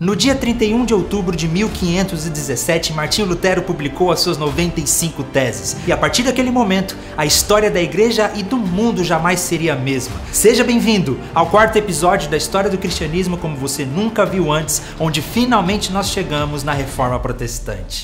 No dia 31 de outubro de 1517, Martinho Lutero publicou as suas 95 teses. E a partir daquele momento, a história da igreja e do mundo jamais seria a mesma. Seja bem-vindo ao quarto episódio da história do cristianismo como você nunca viu antes, onde finalmente nós chegamos na Reforma Protestante.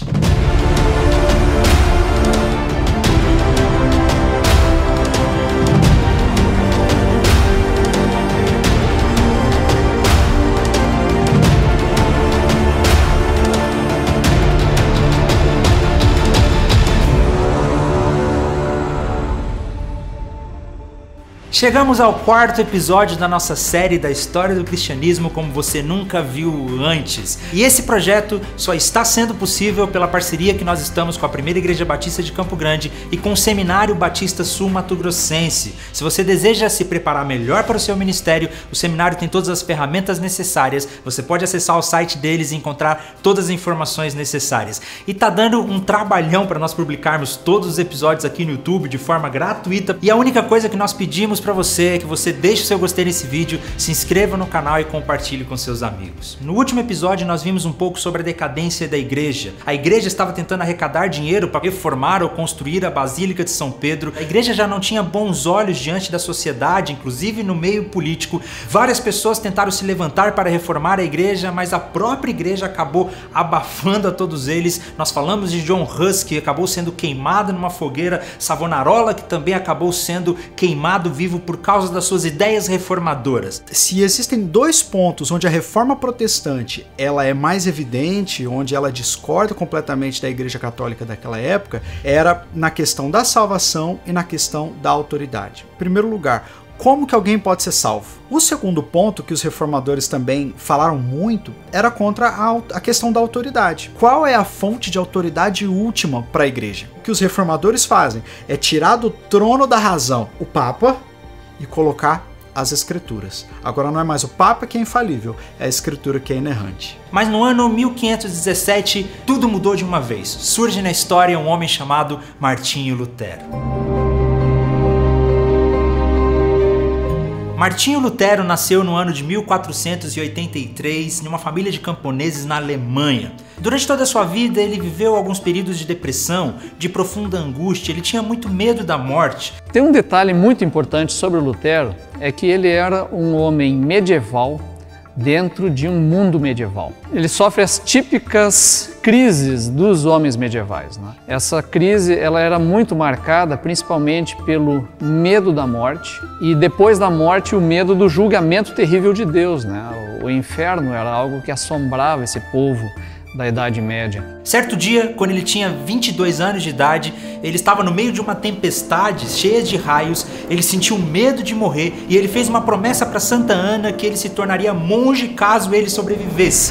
Chegamos ao quarto episódio da nossa série da história do cristianismo como você nunca viu antes. E esse projeto só está sendo possível pela parceria que nós estamos com a Primeira Igreja Batista de Campo Grande e com o Seminário Batista Sul Mato Grossense. Se você deseja se preparar melhor para o seu ministério, o seminário tem todas as ferramentas necessárias. Você pode acessar o site deles e encontrar todas as informações necessárias. E tá dando um trabalhão para nós publicarmos todos os episódios aqui no YouTube de forma gratuita. E a única coisa que nós pedimos para você é que você deixe o seu gostei nesse vídeo, se inscreva no canal e compartilhe com seus amigos. No último episódio nós vimos um pouco sobre a decadência da igreja. A igreja estava tentando arrecadar dinheiro para reformar ou construir a Basílica de São Pedro. A igreja já não tinha bons olhos diante da sociedade, inclusive no meio político. Várias pessoas tentaram se levantar para reformar a igreja, mas a própria igreja acabou abafando a todos eles. Nós falamos de John Huss, que acabou sendo queimado numa fogueira, Savonarola, que também acabou sendo queimado vivo por causa das suas ideias reformadoras. Se existem dois pontos onde a reforma protestante ela é mais evidente, onde ela discorda completamente da Igreja Católica daquela época, era na questão da salvação e na questão da autoridade. Em primeiro lugar, como que alguém pode ser salvo? O segundo ponto, que os reformadores também falaram muito, era contra a questão da autoridade. Qual é a fonte de autoridade última para a igreja? O que os reformadores fazem é tirar do trono da razão o Papa e colocar as escrituras. Agora não é mais o Papa que é infalível, é a escritura que é inerrante. Mas no ano 1517, tudo mudou de uma vez. Surge na história um homem chamado Martinho Lutero. Martinho Lutero nasceu no ano de 1483 em uma família de camponeses na Alemanha. Durante toda a sua vida ele viveu alguns períodos de depressão, de profunda angústia, ele tinha muito medo da morte. Tem um detalhe muito importante sobre o Lutero, é que ele era um homem medieval dentro de um mundo medieval. Ele sofre as típicas crises dos homens medievais, né? Essa crise ela era muito marcada principalmente pelo medo da morte e depois da morte o medo do julgamento terrível de Deus, né? O inferno era algo que assombrava esse povo da Idade Média. Certo dia, quando ele tinha 22 anos de idade, ele estava no meio de uma tempestade cheia de raios, ele sentiu medo de morrer e ele fez uma promessa para Santa Ana que ele se tornaria monge caso ele sobrevivesse.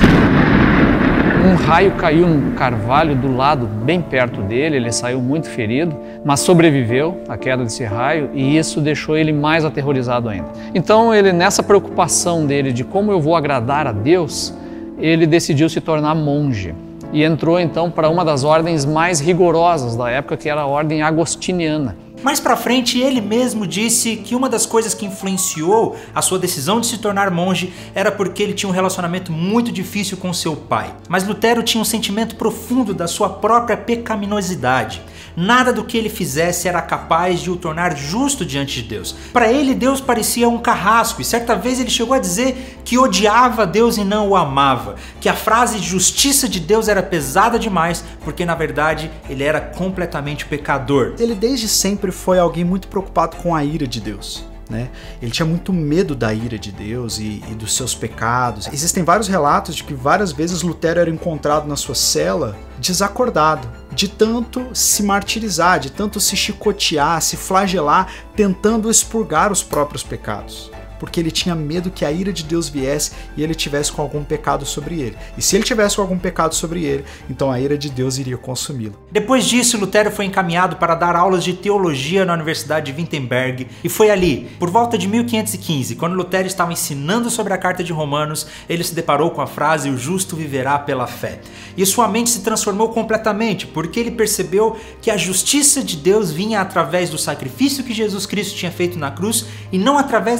Um raio caiu num carvalho do lado, bem perto dele, ele saiu muito ferido, mas sobreviveu à queda desse raio e isso deixou ele mais aterrorizado ainda. Então ele, nessa preocupação dele de como eu vou agradar a Deus, ele decidiu se tornar monge e entrou então para uma das ordens mais rigorosas da época, que era a ordem agostiniana. Mais pra frente, ele mesmo disse que uma das coisas que influenciou a sua decisão de se tornar monge era porque ele tinha um relacionamento muito difícil com seu pai. Mas Lutero tinha um sentimento profundo da sua própria pecaminosidade. Nada do que ele fizesse era capaz de o tornar justo diante de Deus. Para ele, Deus parecia um carrasco, e certa vez ele chegou a dizer que odiava Deus e não o amava, que a frase justiça de Deus era pesada demais, porque na verdade ele era completamente pecador. Ele desde sempre foi alguém muito preocupado com a ira de Deus. Né? Ele tinha muito medo da ira de Deus e dos seus pecados. Existem vários relatos de que várias vezes Lutero era encontrado na sua cela desacordado, de tanto se martirizar, de tanto se chicotear, se flagelar, tentando expurgar os próprios pecados. Porque ele tinha medo que a ira de Deus viesse e ele tivesse com algum pecado sobre ele. E se ele tivesse com algum pecado sobre ele, então a ira de Deus iria consumi-lo. Depois disso, Lutero foi encaminhado para dar aulas de teologia na Universidade de Wittenberg. E foi ali, por volta de 1515, quando Lutero estava ensinando sobre a Carta de Romanos, ele se deparou com a frase "o justo viverá pela fé". E sua mente se transformou completamente, porque ele percebeu que a justiça de Deus vinha através do sacrifício que Jesus Cristo tinha feito na cruz e não através das suas próprias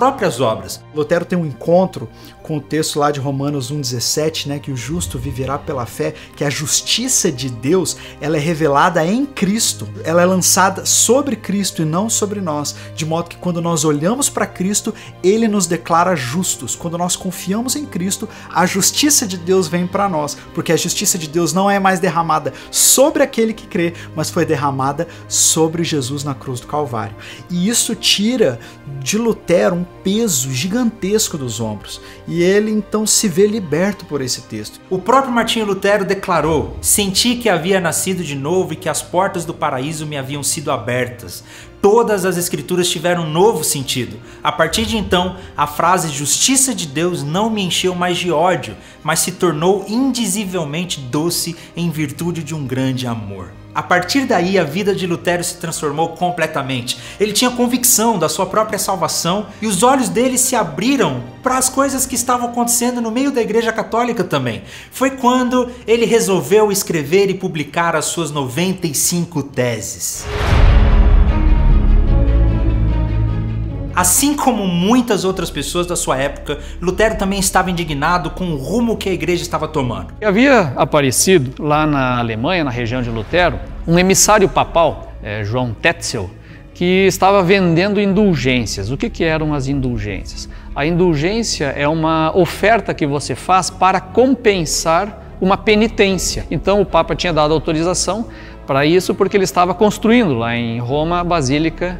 próprias obras. Lutero tem um encontro com o texto lá de Romanos 1,17, né, que o justo viverá pela fé, que a justiça de Deus, ela é revelada em Cristo, ela é lançada sobre Cristo e não sobre nós, de modo que quando nós olhamos para Cristo, ele nos declara justos. Quando nós confiamos em Cristo, a justiça de Deus vem para nós, porque a justiça de Deus não é mais derramada sobre aquele que crê, mas foi derramada sobre Jesus na cruz do Calvário. E isso tira de Lutero um peso gigantesco dos ombros, e ele então se vê liberto por esse texto. O próprio Martinho Lutero declarou: senti que havia nascido de novo e que as portas do paraíso me haviam sido abertas. Todas as escrituras tiveram um novo sentido. A partir de então, a frase justiça de Deus não me encheu mais de ódio, mas se tornou indizivelmente doce em virtude de um grande amor. A partir daí, a vida de Lutero se transformou completamente. Ele tinha convicção da sua própria salvação e os olhos dele se abriram para as coisas que estavam acontecendo no meio da Igreja Católica também. Foi quando ele resolveu escrever e publicar as suas 95 teses. Assim como muitas outras pessoas da sua época, Lutero também estava indignado com o rumo que a igreja estava tomando. Havia aparecido lá na Alemanha, na região de Lutero, um emissário papal, João Tetzel, que estava vendendo indulgências. O que eram as indulgências? A indulgência é uma oferta que você faz para compensar uma penitência. Então o Papa tinha dado autorização para isso porque ele estava construindo lá em Roma a Basílica,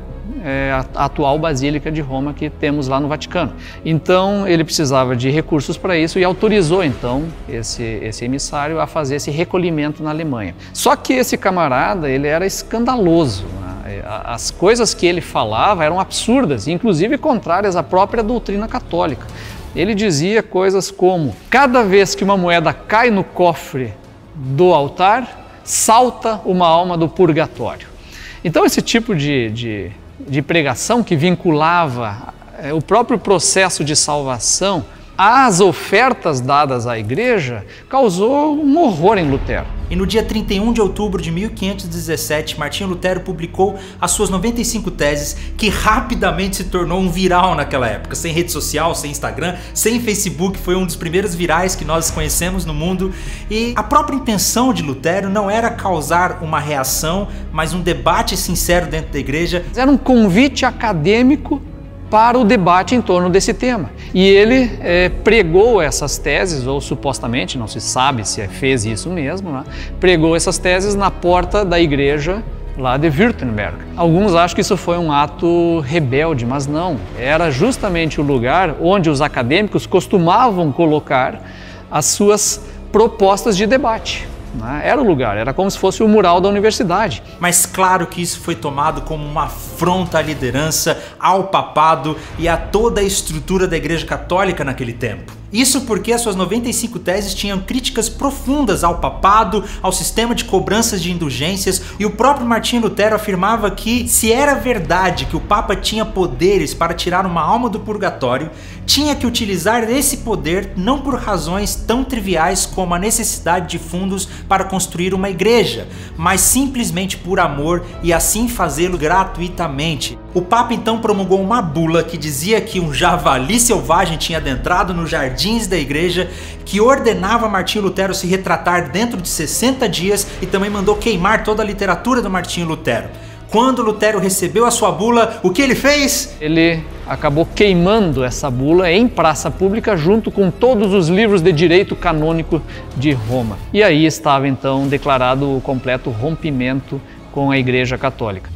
a atual Basílica de Roma que temos lá no Vaticano. Então ele precisava de recursos para isso e autorizou então esse emissário a fazer esse recolhimento na Alemanha. Só que esse camarada, ele era escandaloso, né? As coisas que ele falava eram absurdas, inclusive contrárias à própria doutrina católica. Ele dizia coisas como: cada vez que uma moeda cai no cofre do altar, salta uma alma do purgatório. Então esse tipo de pregação que vinculava o próprio processo de salvação às ofertas dadas à igreja causou um horror em Lutero. E no dia 31 de outubro de 1517, Martinho Lutero publicou as suas 95 teses, que rapidamente se tornou um viral naquela época. Sem rede social, sem Instagram, sem Facebook, foi um dos primeiros virais que nós conhecemos no mundo. E a própria intenção de Lutero não era causar uma reação, mas um debate sincero dentro da igreja. Era um convite acadêmico para o debate em torno desse tema. E ele pregou essas teses, ou supostamente, não se sabe se fez isso mesmo, né? Pregou essas teses na porta da igreja lá de Württemberg. Alguns acham que isso foi um ato rebelde, mas não. Era justamente o lugar onde os acadêmicos costumavam colocar as suas propostas de debate. Era o lugar, era como se fosse o mural da universidade. Mas claro que isso foi tomado como uma afronta à liderança, ao papado e a toda a estrutura da Igreja Católica naquele tempo. Isso porque as suas 95 teses tinham críticas profundas ao papado, ao sistema de cobranças de indulgências, e o próprio Martinho Lutero afirmava que, se era verdade que o Papa tinha poderes para tirar uma alma do purgatório, tinha que utilizar esse poder não por razões tão triviais como a necessidade de fundos para construir uma igreja, mas simplesmente por amor e assim fazê-lo gratuitamente. O Papa então promulgou uma bula que dizia que um javali selvagem tinha adentrado nos jardins da igreja, que ordenava Martinho Lutero se retratar dentro de 60 dias e também mandou queimar toda a literatura do Martinho Lutero. Quando Lutero recebeu a sua bula, o que ele fez? Ele acabou queimando essa bula em praça pública junto com todos os livros de direito canônico de Roma. E aí estava então declarado o completo rompimento com a Igreja Católica.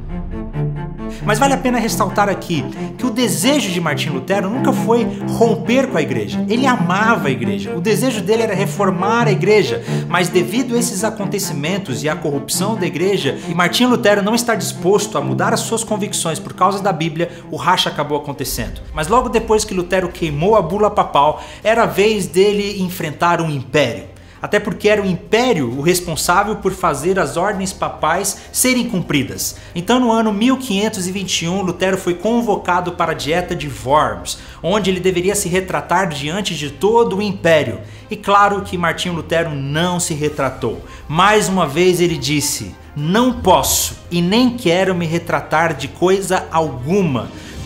Mas vale a pena ressaltar aqui que o desejo de Martinho Lutero nunca foi romper com a igreja. Ele amava a igreja. O desejo dele era reformar a igreja. Mas devido a esses acontecimentos e à corrupção da igreja, e Martinho Lutero não estar disposto a mudar as suas convicções por causa da Bíblia, o racha acabou acontecendo. Mas logo depois que Lutero queimou a bula papal, era a vez dele enfrentar um império. Até porque era o império o responsável por fazer as ordens papais serem cumpridas. Então no ano 1521, Lutero foi convocado para a Dieta de Worms, onde ele deveria se retratar diante de todo o império. E claro que Martinho Lutero não se retratou. Mais uma vez ele disse: "Não posso e nem quero me retratar de coisa alguma.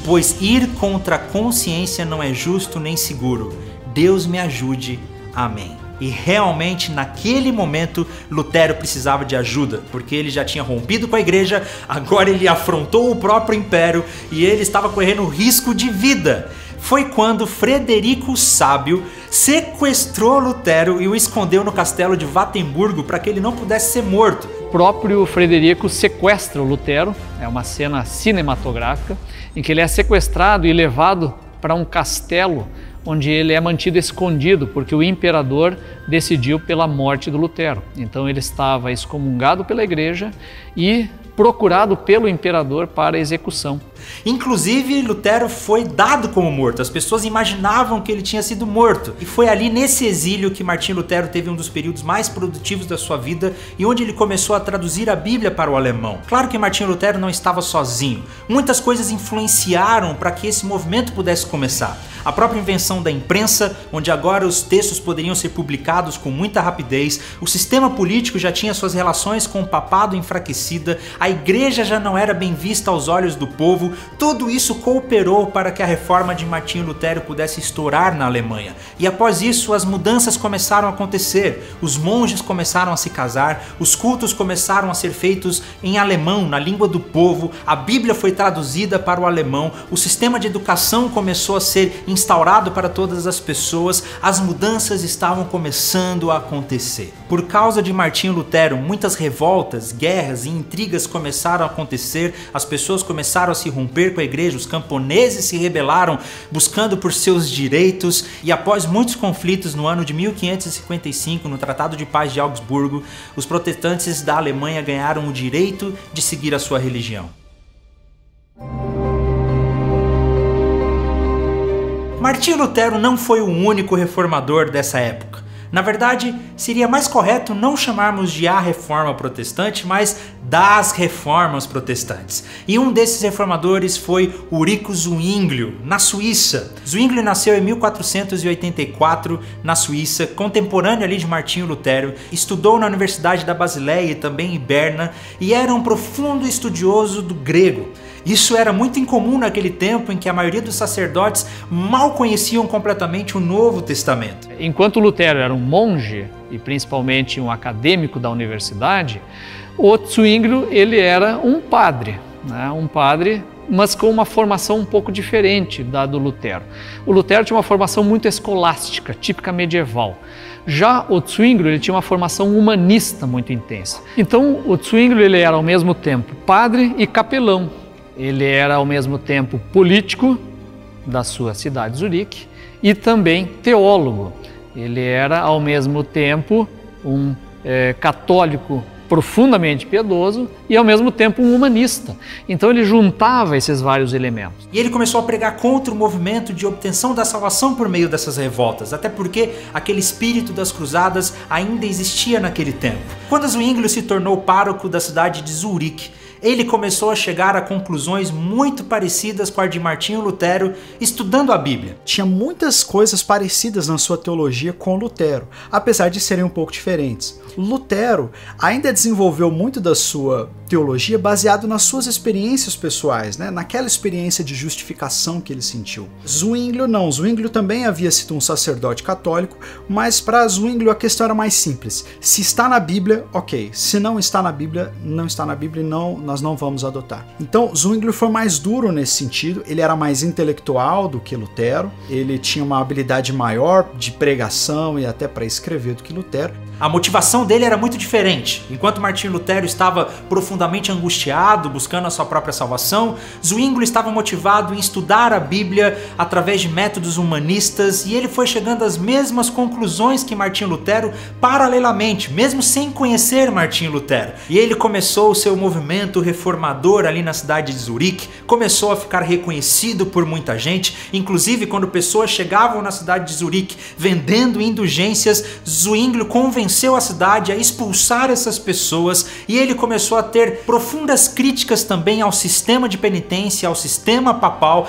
pois ir contra a consciência não é justo nem seguro. Deus me ajude. Amém. E realmente, naquele momento, Lutero precisava de ajuda, porque ele já tinha rompido com a igreja, agora ele afrontou o próprio império e ele estava correndo risco de vida. Foi quando Frederico o Sábio sequestrou Lutero e o escondeu no castelo de Wittenberg para que ele não pudesse ser morto. O próprio Frederico sequestra o Lutero, é uma cena cinematográfica, em que ele é sequestrado e levado para um castelo onde ele é mantido escondido, porque o imperador decidiu pela morte do Lutero. Então ele estava excomungado pela igreja e procurado pelo imperador para execução. Inclusive, Lutero foi dado como morto. As pessoas imaginavam que ele tinha sido morto. E foi ali nesse exílio que Martinho Lutero teve um dos períodos mais produtivos da sua vida e onde ele começou a traduzir a Bíblia para o alemão. Claro que Martinho Lutero não estava sozinho. Muitas coisas influenciaram para que esse movimento pudesse começar. A própria invenção da imprensa, onde agora os textos poderiam ser publicados com muita rapidez, o sistema político já tinha suas relações com o papado enfraquecida, a igreja já não era bem vista aos olhos do povo, tudo isso cooperou para que a reforma de Martinho Lutero pudesse estourar na Alemanha. E após isso, as mudanças começaram a acontecer, os monges começaram a se casar, os cultos começaram a ser feitos em alemão, na língua do povo, a Bíblia foi traduzida para o alemão, o sistema de educação começou a ser instaurado para todas as pessoas, as mudanças estavam começando a acontecer. Por causa de Martinho Lutero, muitas revoltas, guerras e intrigas começaram a acontecer, as pessoas começaram a se romper com a igreja, os camponeses se rebelaram buscando por seus direitos e após muitos conflitos no ano de 1555, no Tratado de Paz de Augsburgo, os protestantes da Alemanha ganharam o direito de seguir a sua religião. Martinho Lutero não foi o único reformador dessa época. Na verdade, seria mais correto não chamarmos de a reforma protestante, mas das reformas protestantes. E um desses reformadores foi Ulrico Zwinglio, na Suíça. Zwinglio nasceu em 1484 na Suíça, contemporâneo ali de Martinho Lutero, estudou na Universidade da Basileia e também em Berna, e era um profundo estudioso do grego. Isso era muito incomum naquele tempo em que a maioria dos sacerdotes mal conheciam completamente o Novo Testamento. Enquanto Lutero era um monge, e principalmente um acadêmico da universidade, o Zwinglio ele era um padre, mas com uma formação um pouco diferente da do Lutero. O Lutero tinha uma formação muito escolástica, típica medieval. Já o Zwinglio ele tinha uma formação humanista muito intensa. Então o Zwinglio ele era ao mesmo tempo padre e capelão. Ele era ao mesmo tempo político da sua cidade, Zurique, e também teólogo. Ele era ao mesmo tempo um católico profundamente piedoso e ao mesmo tempo um humanista. Então ele juntava esses vários elementos. E ele começou a pregar contra o movimento de obtenção da salvação por meio dessas revoltas, até porque aquele espírito das cruzadas ainda existia naquele tempo. Quando Zwinglio se tornou pároco da cidade de Zurique, ele começou a chegar a conclusões muito parecidas com a de Martinho Lutero, estudando a Bíblia. Tinha muitas coisas parecidas na sua teologia com Lutero, apesar de serem um pouco diferentes. Lutero ainda desenvolveu muito da sua teologia baseado nas suas experiências pessoais, naquela experiência de justificação que ele sentiu. Zwinglio não, Zwinglio também havia sido um sacerdote católico, mas para Zwinglio a questão era mais simples. Se está na Bíblia, ok. Se não está na Bíblia, não está na Bíblia e nós não vamos adotar. Então Zwinglio foi mais duro nesse sentido, ele era mais intelectual do que Lutero, ele tinha uma habilidade maior de pregação e até para escrever do que Lutero. A motivação dele era muito diferente. Enquanto Martinho Lutero estava profundamente angustiado, buscando a sua própria salvação, Zwinglio estava motivado em estudar a Bíblia através de métodos humanistas e ele foi chegando às mesmas conclusões que Martinho Lutero paralelamente, mesmo sem conhecer Martinho Lutero. E ele começou o seu movimento reformador ali na cidade de Zurique, começou a ficar reconhecido por muita gente, inclusive quando pessoas chegavam na cidade de Zurique vendendo indulgências, Zwinglio convenceu a cidade a expulsar essas pessoas e ele começou a ter profundas críticas também ao sistema de penitência, ao sistema papal. Certa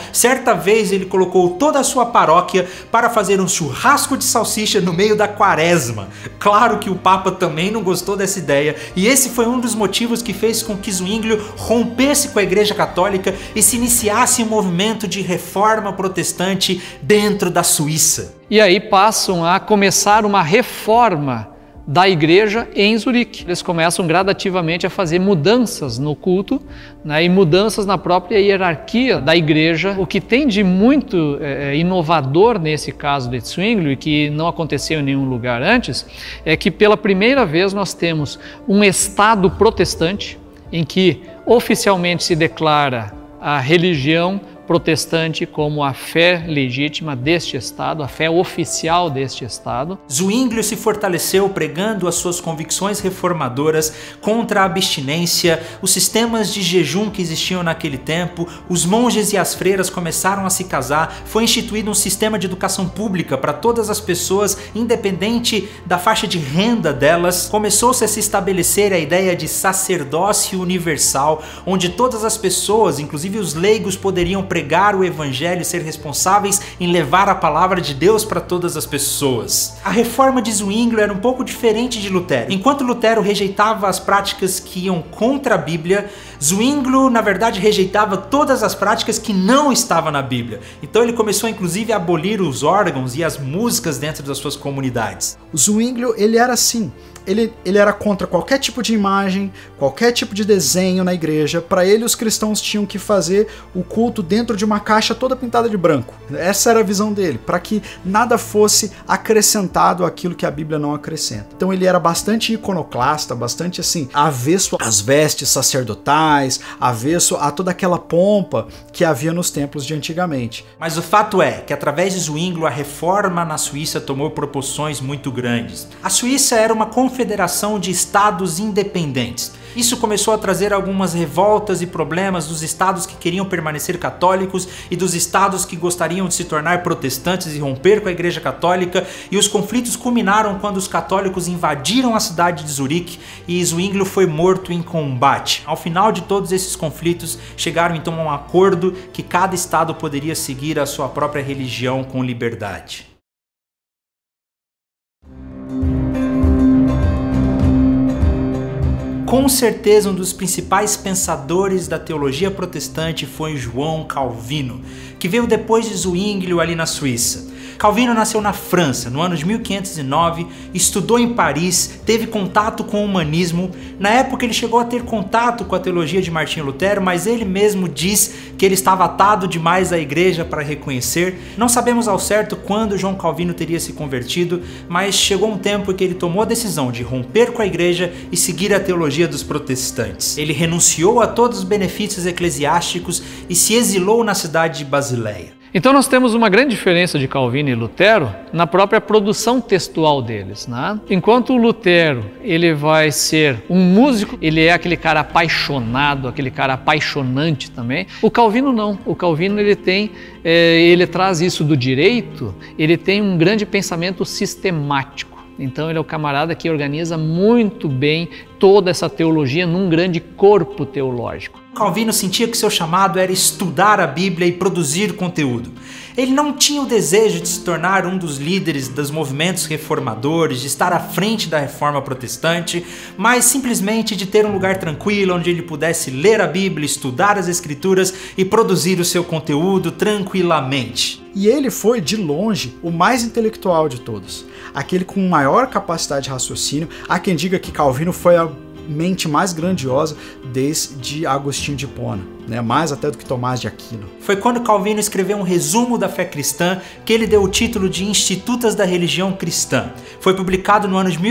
certa vez ele colocou toda a sua paróquia para fazer um churrasco de salsicha no meio da quaresma. Claro que o Papa também não gostou dessa ideia, e esse foi um dos motivos que fez com que Zwinglio rompesse com a Igreja Católica e se iniciasse um movimento de reforma protestante dentro da Suíça. E aí passam a começar uma reforma da igreja em Zurique. Eles começam gradativamente a fazer mudanças no culto, né, e mudanças na própria hierarquia da igreja. O que tem de muito inovador nesse caso de Zwinglio, e que não aconteceu em nenhum lugar antes, é que pela primeira vez nós temos um Estado protestante em que oficialmente se declara a religião protestante como a fé legítima deste Estado, a fé oficial deste Estado. Zwinglio se fortaleceu pregando as suas convicções reformadoras contra a abstinência, os sistemas de jejum que existiam naquele tempo, os monges e as freiras começaram a se casar, foi instituído um sistema de educação pública para todas as pessoas, independente da faixa de renda delas, começou-se a se estabelecer a ideia de sacerdócio universal, onde todas as pessoas, inclusive os leigos, poderiam pregar o evangelho e ser responsáveis em levar a palavra de Deus para todas as pessoas. A reforma de Zwinglio era um pouco diferente de Lutero. Enquanto Lutero rejeitava as práticas que iam contra a Bíblia, Zwinglio, na verdade, rejeitava todas as práticas que não estavam na Bíblia. Então ele começou, inclusive, a abolir os órgãos e as músicas dentro das suas comunidades. O Zwinglio, ele era assim. Ele era contra qualquer tipo de imagem, qualquer tipo de desenho na igreja. Para ele, os cristãos tinham que fazer o culto dentro de uma caixa toda pintada de branco. Essa era a visão dele, para que nada fosse acrescentado àquilo que a Bíblia não acrescenta. Então ele era bastante iconoclasta, bastante assim, avesso às vestes sacerdotais, avesso a toda aquela pompa que havia nos templos de antigamente. Mas o fato é que através de Zwinglio a reforma na Suíça tomou proporções muito grandes. A Suíça era uma confederação de estados independentes. Isso começou a trazer algumas revoltas e problemas dos estados que queriam permanecer católicos e dos estados que gostariam de se tornar protestantes e romper com a Igreja Católica, e os conflitos culminaram quando os católicos invadiram a cidade de Zurique e Zwinglio foi morto em combate. Ao final de todos esses conflitos, chegaram então a um acordo que cada estado poderia seguir a sua própria religião com liberdade. Com certeza um dos principais pensadores da teologia protestante foi João Calvino, que veio depois de Zwinglio ali na Suíça. Calvino nasceu na França, no ano de 1509, estudou em Paris, teve contato com o humanismo. Na época ele chegou a ter contato com a teologia de Martinho Lutero, mas ele mesmo diz que ele estava atado demais à igreja para reconhecer. Não sabemos ao certo quando João Calvino teria se convertido, mas chegou um tempo em que ele tomou a decisão de romper com a igreja e seguir a teologia dos protestantes. Ele renunciou a todos os benefícios eclesiásticos e se exilou na cidade de Basileia. Então nós temos uma grande diferença de Calvino e Lutero na própria produção textual deles, né? Enquanto o Lutero ele vai ser um músico, ele é aquele cara apaixonado, aquele cara apaixonante também. O Calvino não. O Calvino ele traz isso do direito, ele tem um grande pensamento sistemático. Então ele é o camarada que organiza muito bem toda essa teologia num grande corpo teológico. Calvino sentia que seu chamado era estudar a Bíblia e produzir conteúdo. Ele não tinha o desejo de se tornar um dos líderes dos movimentos reformadores, de estar à frente da reforma protestante, mas simplesmente de ter um lugar tranquilo onde ele pudesse ler a Bíblia, estudar as Escrituras e produzir o seu conteúdo tranquilamente. E ele foi, de longe, o mais intelectual de todos. Aquele com maior capacidade de raciocínio. Há quem diga que Calvino foi a mente mais grandiosa desde Agostinho de Hipona, né? Mais até do que Tomás de Aquino. Foi quando Calvino escreveu um resumo da fé cristã que ele deu o título de Institutas da Religião Cristã. Foi publicado no ano de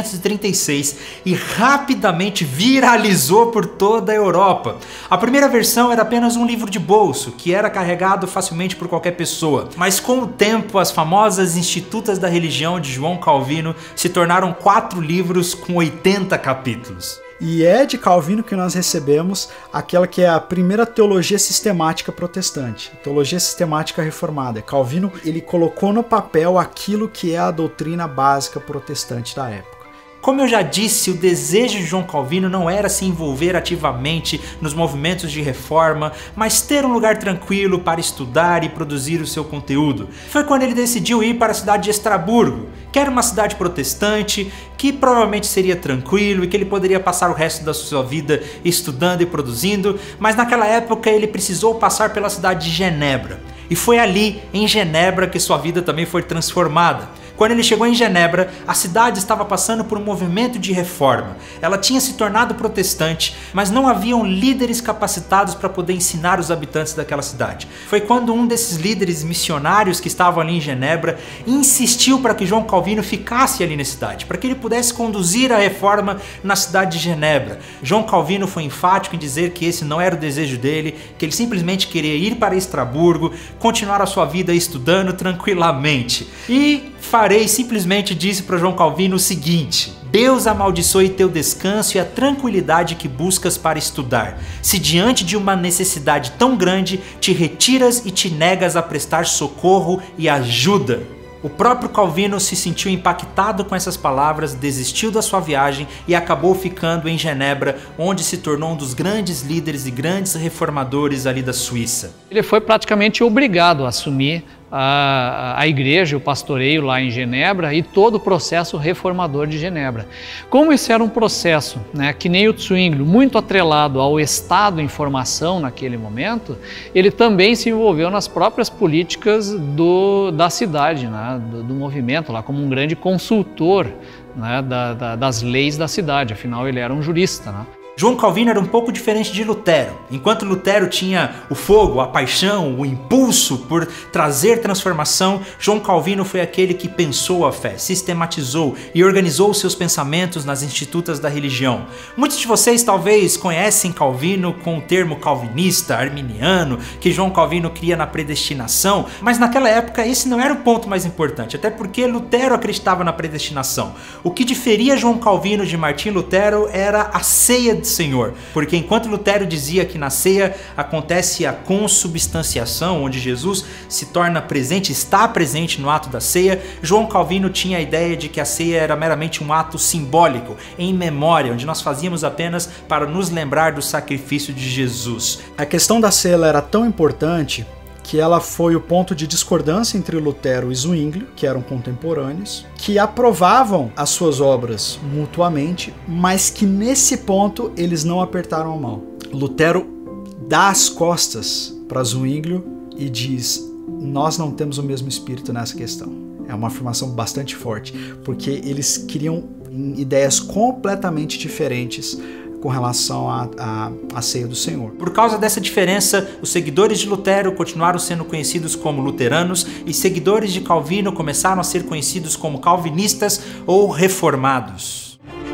1536 e rapidamente viralizou por toda a Europa. A primeira versão era apenas um livro de bolso, que era carregado facilmente por qualquer pessoa. Mas com o tempo, as famosas Institutas da Religião de João Calvino se tornaram 4 livros com 80 capítulos. E é de Calvino que nós recebemos aquela que é a primeira teologia sistemática protestante, teologia sistemática reformada. Calvino, ele colocou no papel aquilo que é a doutrina básica protestante da época. Como eu já disse, o desejo de João Calvino não era se envolver ativamente nos movimentos de reforma, mas ter um lugar tranquilo para estudar e produzir o seu conteúdo. Foi quando ele decidiu ir para a cidade de Estraburgo, que era uma cidade protestante, que provavelmente seria tranquilo e que ele poderia passar o resto da sua vida estudando e produzindo, mas naquela época ele precisou passar pela cidade de Genebra. E foi ali, em Genebra, que sua vida também foi transformada. Quando ele chegou em Genebra, a cidade estava passando por um movimento de reforma. Ela tinha se tornado protestante, mas não haviam líderes capacitados para poder ensinar os habitantes daquela cidade. Foi quando um desses líderes missionários que estavam ali em Genebra insistiu para que João Calvino ficasse ali na cidade, para que ele pudesse conduzir a reforma na cidade de Genebra. João Calvino foi enfático em dizer que esse não era o desejo dele, que ele simplesmente queria ir para Estraburgo, continuar a sua vida estudando tranquilamente. E simplesmente disse para João Calvino o seguinte: Deus amaldiçoe teu descanso e a tranquilidade que buscas para estudar, se diante de uma necessidade tão grande te retiras e te negas a prestar socorro e ajuda. O próprio Calvino se sentiu impactado com essas palavras, desistiu da sua viagem e acabou ficando em Genebra, onde se tornou um dos grandes líderes e grandes reformadores ali da Suíça. Ele foi praticamente obrigado a assumir a igreja, o pastoreio lá em Genebra e todo o processo reformador de Genebra. Como isso era um processo, que nem o Zwinglio, muito atrelado ao Estado em formação naquele momento, ele também se envolveu nas próprias políticas da cidade, do movimento, lá como um grande consultor das leis da cidade, afinal ele era um jurista. João Calvino era um pouco diferente de Lutero. Enquanto Lutero tinha o fogo, a paixão, o impulso por trazer transformação, João Calvino foi aquele que pensou a fé, sistematizou e organizou seus pensamentos nas institutas da religião. Muitos de vocês talvez conhecem Calvino com o termo calvinista, arminiano, que João Calvino cria na predestinação, mas naquela época esse não era o ponto mais importante, até porque Lutero acreditava na predestinação. O que diferia João Calvino de Martim Lutero era a ceia do Senhor, porque enquanto Lutero dizia que na ceia acontece a consubstanciação, onde Jesus se torna presente, está presente no ato da ceia, João Calvino tinha a ideia de que a ceia era meramente um ato simbólico, em memória, onde nós fazíamos apenas para nos lembrar do sacrifício de Jesus. A questão da ceia era tão importante que ela foi o ponto de discordância entre Lutero e Zwinglio, que eram contemporâneos, que aprovavam as suas obras mutuamente, mas que nesse ponto eles não apertaram a mão. Lutero dá as costas para Zwinglio e diz: nós não temos o mesmo espírito nessa questão. É uma afirmação bastante forte, porque eles queriam ideias completamente diferentes com relação à ceia do Senhor. Por causa dessa diferença, os seguidores de Lutero continuaram sendo conhecidos como luteranos e seguidores de Calvino começaram a ser conhecidos como calvinistas ou reformados.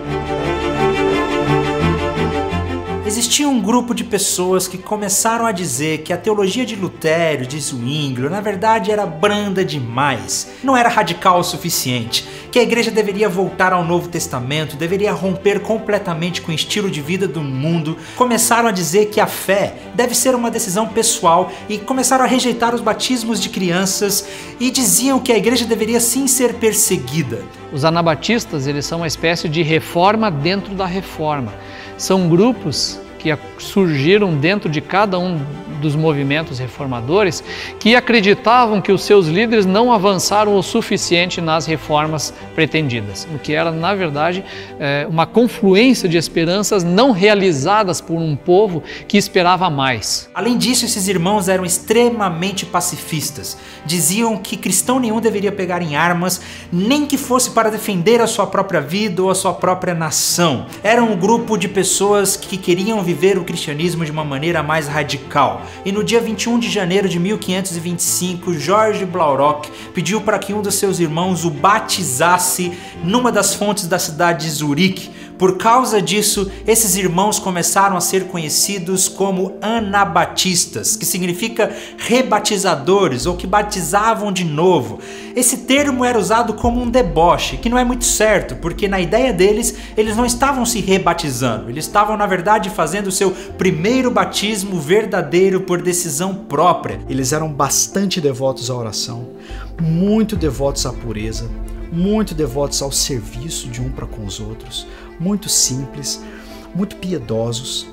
Existia um grupo de pessoas que começaram a dizer que a teologia de Lutero, de Zwinglio, na verdade era branda demais, não era radical o suficiente, que a igreja deveria voltar ao Novo Testamento, deveria romper completamente com o estilo de vida do mundo. Começaram a dizer que a fé deve ser uma decisão pessoal e começaram a rejeitar os batismos de crianças e diziam que a igreja deveria sim ser perseguida. Os anabatistas, eles são uma espécie de reforma dentro da reforma. São grupos que surgiram dentro de cada um dos movimentos reformadores que acreditavam que os seus líderes não avançaram o suficiente nas reformas pretendidas, o que era, na verdade, uma confluência de esperanças não realizadas por um povo que esperava mais. Além disso, esses irmãos eram extremamente pacifistas. Diziam que cristão nenhum deveria pegar em armas, nem que fosse para defender a sua própria vida ou a sua própria nação. Era um grupo de pessoas que queriam viver o cristianismo de uma maneira mais radical. E no dia 21 de janeiro de 1525, George Blaurock pediu para que um dos seus irmãos o batizasse numa das fontes da cidade de Zurique. Por causa disso, esses irmãos começaram a ser conhecidos como anabatistas, que significa rebatizadores ou que batizavam de novo. Esse termo era usado como um deboche, que não é muito certo, porque na ideia deles, eles não estavam se rebatizando, eles estavam na verdade fazendo o seu primeiro batismo verdadeiro por decisão própria. Eles eram bastante devotos à oração, muito devotos à pureza, muito devotos ao serviço de um para com os outros, muito simples, muito piedosos,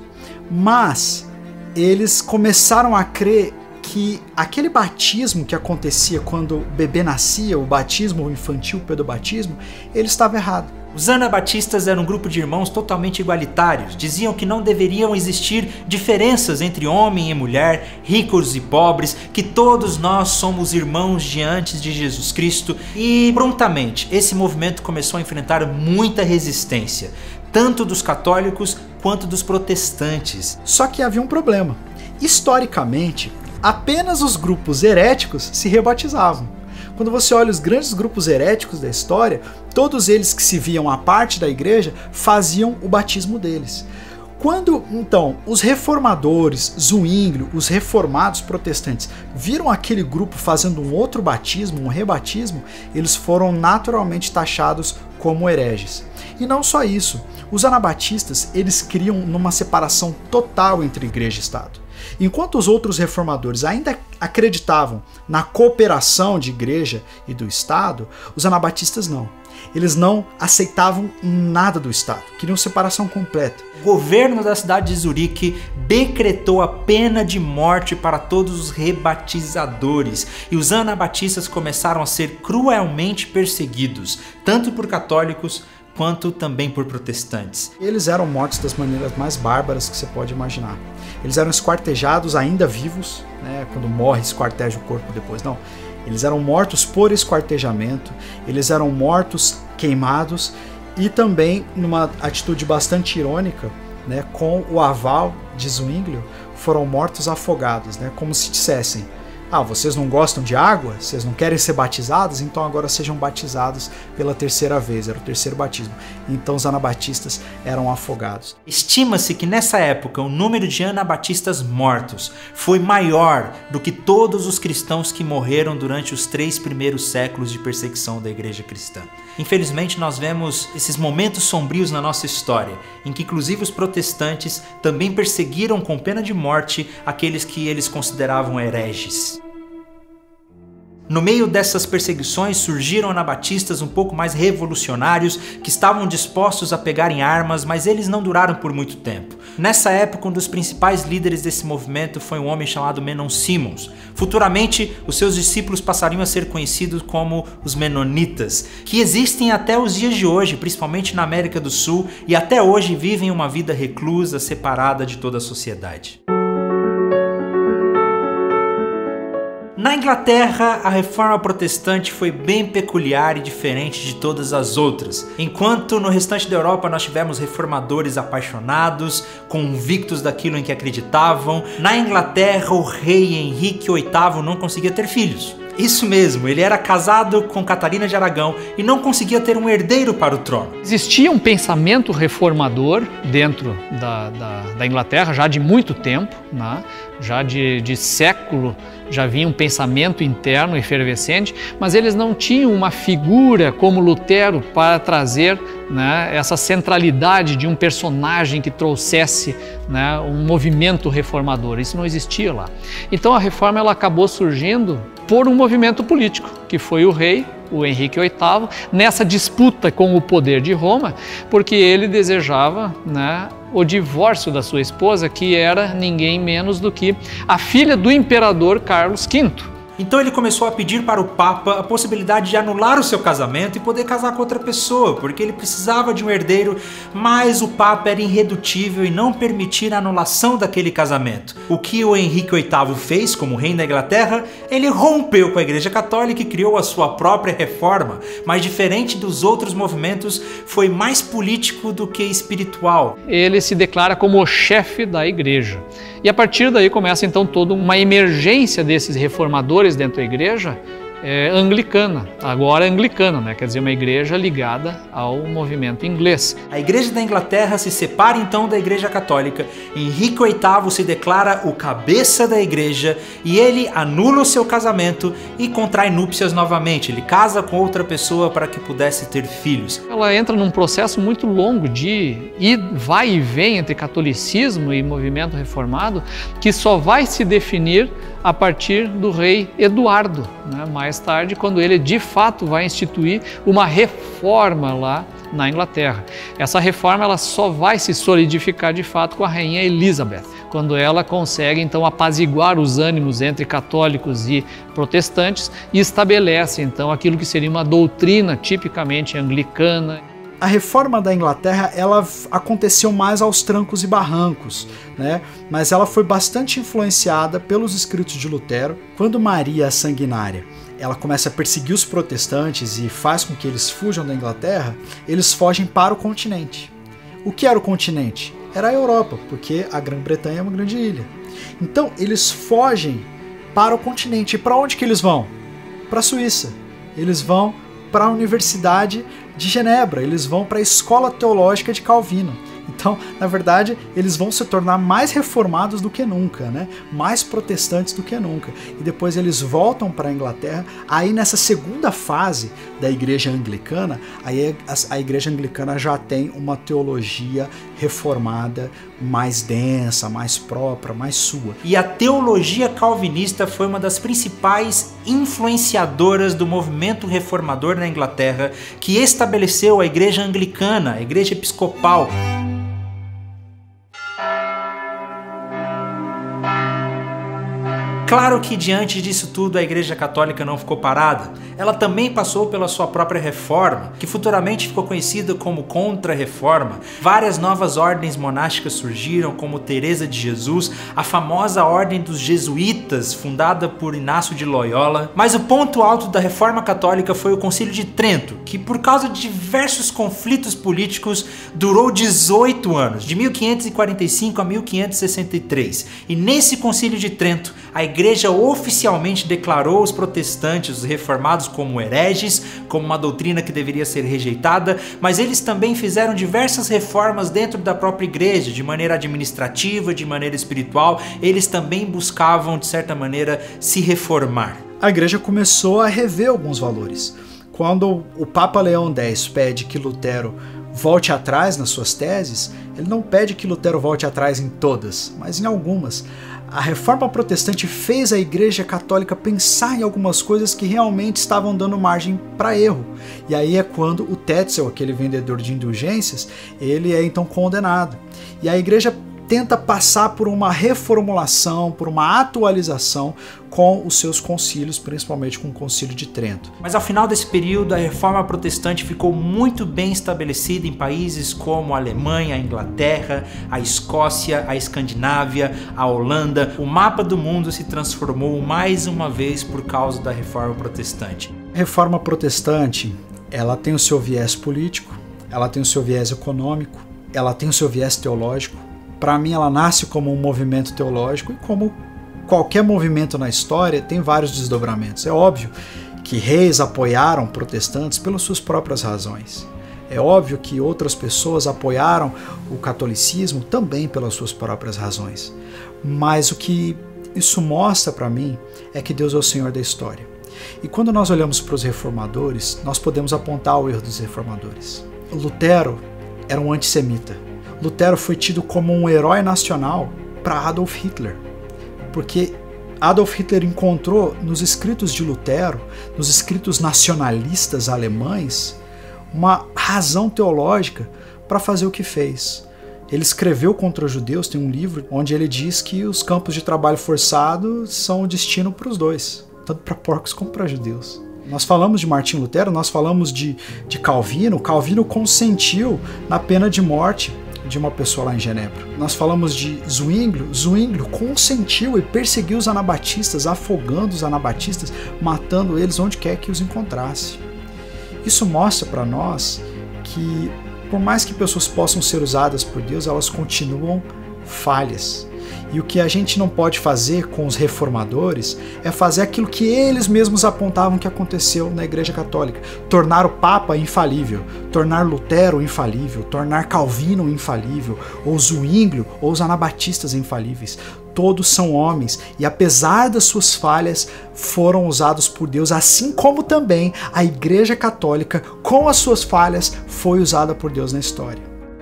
mas eles começaram a crer que aquele batismo que acontecia quando o bebê nascia, o batismo infantil, o pedobatismo, ele estava errado. Os anabatistas eram um grupo de irmãos totalmente igualitários, diziam que não deveriam existir diferenças entre homem e mulher, ricos e pobres, que todos nós somos irmãos diante de Jesus Cristo, e prontamente esse movimento começou a enfrentar muita resistência, tanto dos católicos quanto dos protestantes. Só que havia um problema. Historicamente, apenas os grupos heréticos se rebatizavam. Quando você olha os grandes grupos heréticos da história, todos eles que se viam à parte da igreja faziam o batismo deles. Quando, então, os reformadores, Zwinglio, os reformados protestantes, viram aquele grupo fazendo um outro batismo, um rebatismo, eles foram naturalmente taxados como hereges. E não só isso, os anabatistas, eles criam numa separação total entre igreja e Estado. Enquanto os outros reformadores ainda acreditavam na cooperação de igreja e do Estado, os anabatistas não. Eles não aceitavam nada do Estado, queriam separação completa. O governo da cidade de Zurique decretou a pena de morte para todos os rebatizadores, e os anabatistas começaram a ser cruelmente perseguidos, tanto por católicos quanto também por protestantes. Eles eram mortos das maneiras mais bárbaras que você pode imaginar. Eles eram esquartejados ainda vivos, né? Quando morre, esquarteja o corpo depois. Não, eles eram mortos por esquartejamento, eles eram mortos queimados e também, numa atitude bastante irônica, né, com o aval de Zwinglio, foram mortos afogados, né, como se dissessem: ah, vocês não gostam de água? Vocês não querem ser batizados? Então agora sejam batizados pela terceira vez, era o terceiro batismo. Então os anabatistas eram afogados. Estima-se que nessa época o número de anabatistas mortos foi maior do que todos os cristãos que morreram durante os 3 primeiros séculos de perseguição da igreja cristã. Infelizmente nós vemos esses momentos sombrios na nossa história, em que inclusive os protestantes também perseguiram com pena de morte aqueles que eles consideravam hereges. No meio dessas perseguições surgiram anabatistas um pouco mais revolucionários que estavam dispostos a pegarem armas, mas eles não duraram por muito tempo. Nessa época, um dos principais líderes desse movimento foi um homem chamado Menon Simons. Futuramente, os seus discípulos passariam a ser conhecidos como os Menonitas, que existem até os dias de hoje, principalmente na América do Sul, e até hoje vivem uma vida reclusa, separada de toda a sociedade. Na Inglaterra, a reforma protestante foi bem peculiar e diferente de todas as outras. Enquanto no restante da Europa nós tivemos reformadores apaixonados, convictos daquilo em que acreditavam, na Inglaterra o rei Henrique VIII não conseguia ter filhos. Isso mesmo, ele era casado com Catarina de Aragão e não conseguia ter um herdeiro para o trono. Existia um pensamento reformador dentro da Inglaterra já de muito tempo, né? Já de século, já vinha um pensamento interno efervescente, mas eles não tinham uma figura como Lutero para trazer, né, essa centralidade de um personagem que trouxesse, né, um movimento reformador. Isso não existia lá. Então a reforma ela acabou surgindo por um movimento político, que foi o rei, o Henrique VIII, nessa disputa com o poder de Roma, porque ele desejava, né, o divórcio da sua esposa, que era ninguém menos do que a filha do imperador Carlos V. Então ele começou a pedir para o Papa a possibilidade de anular o seu casamento e poder casar com outra pessoa, porque ele precisava de um herdeiro, mas o Papa era irredutível e não permitia a anulação daquele casamento. O que o Henrique VIII fez como rei da Inglaterra? Ele rompeu com a Igreja Católica e criou a sua própria reforma, mas diferente dos outros movimentos, foi mais político do que espiritual. Ele se declara como o chefe da Igreja. E a partir daí começa então toda uma emergência desses reformadores dentro da igreja anglicana, agora anglicana, né? Quer dizer, uma igreja ligada ao movimento inglês. A Igreja da Inglaterra se separa então da Igreja Católica, Henrique VIII se declara o cabeça da igreja e ele anula o seu casamento e contrai núpcias novamente, ele casa com outra pessoa para que pudesse ter filhos. Ela entra num processo muito longo de vai e vem entre catolicismo e movimento reformado, que só vai se definir a partir do rei Eduardo, né? Mais tarde, quando ele de fato vai instituir uma reforma lá na Inglaterra. Essa reforma ela só vai se solidificar de fato com a rainha Elizabeth, quando ela consegue então apaziguar os ânimos entre católicos e protestantes e estabelece então aquilo que seria uma doutrina tipicamente anglicana. A reforma da Inglaterra ela aconteceu mais aos trancos e barrancos, né? Mas ela foi bastante influenciada pelos escritos de Lutero. Quando Maria a Sanguinária ela começa a perseguir os protestantes e faz com que eles fujam da Inglaterra, eles fogem para o continente. O que era o continente? Era a Europa, porque a Grã-Bretanha é uma grande ilha. Então eles fogem para o continente. E para onde que eles vão? Para a Suíça. Eles vão para a Universidade de Genebra, eles vão para a Escola Teológica de Calvino. Então, na verdade, eles vão se tornar mais reformados do que nunca, né? Mais protestantes do que nunca. E depois eles voltam para a Inglaterra. Aí nessa segunda fase da Igreja Anglicana, aí a Igreja Anglicana já tem uma teologia reformada, mais densa, mais própria, mais sua. E a teologia calvinista foi uma das principais influenciadoras do movimento reformador na Inglaterra, que estabeleceu a Igreja Anglicana, a Igreja Episcopal. Claro que diante disso tudo a Igreja Católica não ficou parada. Ela também passou pela sua própria reforma, que futuramente ficou conhecida como Contra-Reforma. Várias novas ordens monásticas surgiram, como Teresa de Jesus, a famosa Ordem dos Jesuítas, fundada por Inácio de Loyola. Mas o ponto alto da Reforma Católica foi o Concílio de Trento, que por causa de diversos conflitos políticos durou 18 anos, de 1545 a 1563. E nesse Concílio de Trento, a Igreja oficialmente declarou os protestantes, os reformados, como hereges, como uma doutrina que deveria ser rejeitada, mas eles também fizeram diversas reformas dentro da própria Igreja, de maneira administrativa, de maneira espiritual. Eles também buscavam, de certa maneira, se reformar. A Igreja começou a rever alguns valores. Quando o Papa Leão X pede que Lutero volte atrás nas suas teses, ele não pede que Lutero volte atrás em todas, mas em algumas. A reforma protestante fez a Igreja Católica pensar em algumas coisas que realmente estavam dando margem para erro. E aí é quando o Tetzel, aquele vendedor de indulgências, ele é então condenado. E a Igreja tenta passar por uma reformulação, por uma atualização com os seus concílios, principalmente com o Concílio de Trento. Mas ao final desse período, a reforma protestante ficou muito bem estabelecida em países como a Alemanha, a Inglaterra, a Escócia, a Escandinávia, a Holanda. O mapa do mundo se transformou mais uma vez por causa da reforma protestante. A reforma protestante, ela tem o seu viés político, ela tem o seu viés econômico, ela tem o seu viés teológico. Para mim, ela nasce como um movimento teológico e como qualquer movimento na história tem vários desdobramentos. É óbvio que reis apoiaram protestantes pelas suas próprias razões. É óbvio que outras pessoas apoiaram o catolicismo também pelas suas próprias razões. Mas o que isso mostra para mim é que Deus é o Senhor da história. E quando nós olhamos para os reformadores, nós podemos apontar o erro dos reformadores. Lutero era um antissemita. Lutero foi tido como um herói nacional para Adolf Hitler, porque Adolf Hitler encontrou nos escritos de Lutero, nos escritos nacionalistas alemães, uma razão teológica para fazer o que fez. Ele escreveu contra os judeus, tem um livro onde ele diz que os campos de trabalho forçado são o destino para os dois, tanto para porcos como para judeus. Nós falamos de Martinho Lutero, nós falamos de Calvino. Calvino consentiu na pena de morte de uma pessoa lá em Genebra. Nós falamos de Zwinglio. Zwinglio consentiu e perseguiu os anabatistas, afogando os anabatistas, matando eles onde quer que os encontrasse. Isso mostra para nós que, por mais que pessoas possam ser usadas por Deus, elas continuam falhas. E o que a gente não pode fazer com os reformadores é fazer aquilo que eles mesmos apontavam que aconteceu na Igreja Católica. Tornar o Papa infalível, tornar Lutero infalível, tornar Calvino infalível, ou Zwinglio, ou os anabatistas infalíveis. Todos são homens e, apesar das suas falhas, foram usados por Deus, assim como também a Igreja Católica, com as suas falhas, foi usada por Deus na história.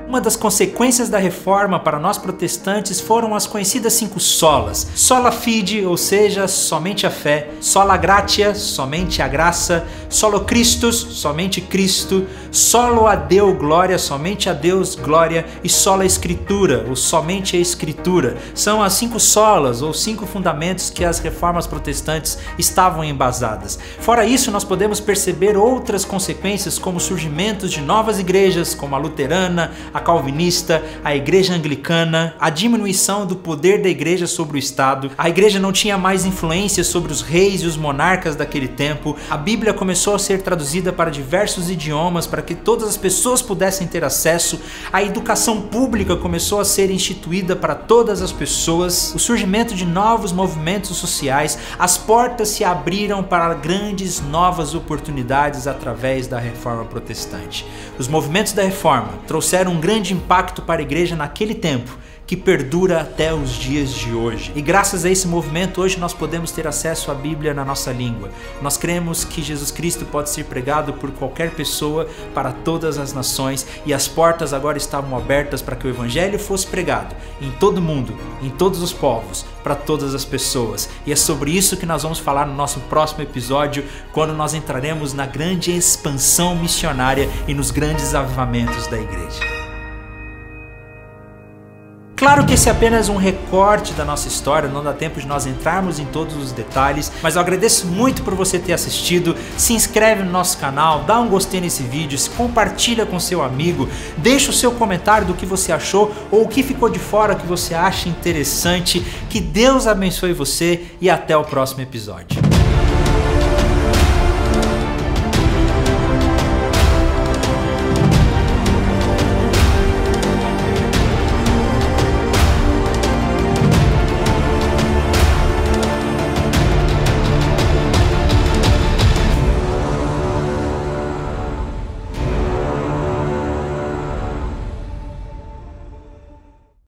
Uma das consequências da reforma para nós protestantes foram as conhecidas 5 solas. Sola fide, ou seja, somente a fé. Sola gratia, somente a graça. Solo Christus, somente Cristo. Solo a Deo glória, somente a Deus glória. E sola escritura, ou somente a escritura. São as 5 solas, ou 5 fundamentos que as reformas protestantes estavam embasadas. Fora isso, nós podemos perceber outras consequências, como o surgimento de novas igrejas, como a luterana, a calvinista, a igreja anglicana, a diminuição do poder da igreja sobre o Estado. A igreja não tinha mais influência sobre os reis e os monarcas daquele tempo. A Bíblia começou a ser traduzida para diversos idiomas para que todas as pessoas pudessem ter acesso. A educação pública começou a ser instituída para todas as pessoas. O surgimento de novos movimentos sociais, as portas se abriram para grandes novas oportunidades através da reforma protestante. Os movimentos da reforma trouxeram um grande impacto para a igreja naquele tempo, que perdura até os dias de hoje. E graças a esse movimento, hoje nós podemos ter acesso à Bíblia na nossa língua. Nós cremos que Jesus Cristo pode ser pregado por qualquer pessoa para todas as nações, e as portas agora estavam abertas para que o Evangelho fosse pregado em todo mundo, em todos os povos, para todas as pessoas. E é sobre isso que nós vamos falar no nosso próximo episódio, quando nós entraremos na grande expansão missionária e nos grandes avivamentos da igreja. Claro que esse é apenas um recorte da nossa história, não dá tempo de nós entrarmos em todos os detalhes, mas eu agradeço muito por você ter assistido. Se inscreve no nosso canal, dá um gostei nesse vídeo, compartilha com seu amigo, deixa o seu comentário do que você achou ou o que ficou de fora que você acha interessante. Que Deus abençoe você e até o próximo episódio.